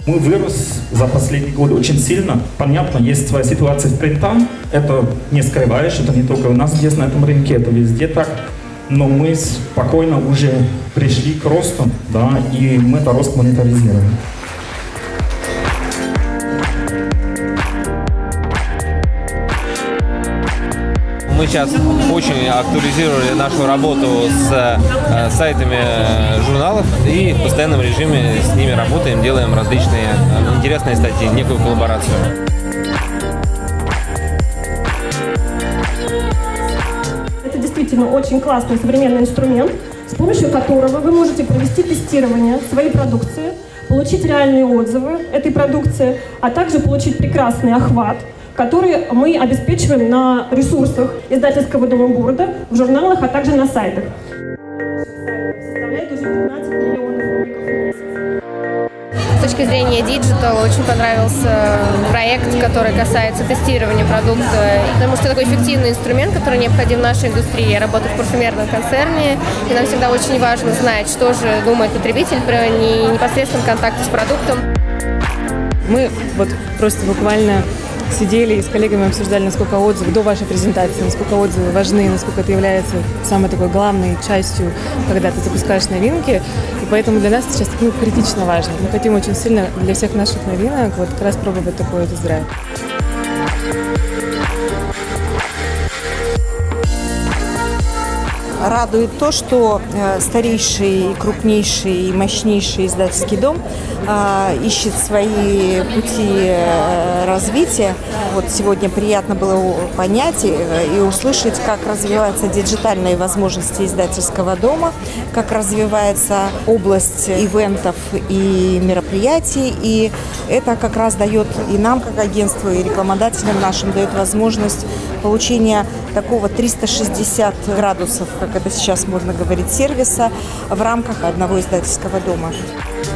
Мы вырос за последние годы очень сильно. Понятно, есть своя ситуация в принта. Это не скрываешь, это не только у нас здесь на этом рынке, это везде так. Но мы спокойно уже пришли к росту, да, и мы этот рост мониторизируем. Мы сейчас очень актуализировали нашу работу с сайтами журналов и в постоянном режиме с ними работаем, делаем различные интересные статьи, некую коллаборацию. Это действительно очень классный современный инструмент, с помощью которого вы можете провести тестирование своей продукции, получить реальные отзывы этой продукции, а также получить прекрасный охват, который мы обеспечиваем на ресурсах издательского дома города, в журналах, а также на сайтах. Составляет уже 15 миллионов роликов в месяц. С точки зрения диджитал очень понравился проект, который касается тестирования продукта, потому что это такой эффективный инструмент, который необходим в нашей индустрии. Я работаю в парфюмерном концерне, и нам всегда очень важно знать, что же думает потребитель при непосредственном контакте с продуктом. Мы вот просто буквально сидели и с коллегами обсуждали, насколько отзывы до вашей презентации, насколько отзывы важны, насколько это является самой такой главной частью, когда ты запускаешь новинки. И поэтому для нас сейчас критично важно. Мы хотим очень сильно для всех наших новинок вот как раз пробовать такой тест-драйв. Радует то, что старейший, крупнейший и мощнейший издательский дом ищет свои пути развития. Вот сегодня приятно было понять и услышать, как развиваются диджитальные возможности издательского дома, как развивается область ивентов и мероприятий. И это как раз дает и нам, как агентству, и рекламодателям нашим, дает возможность получения такого 360 градусов, как это сейчас модно говорить, сервиса в рамках одного издательского дома.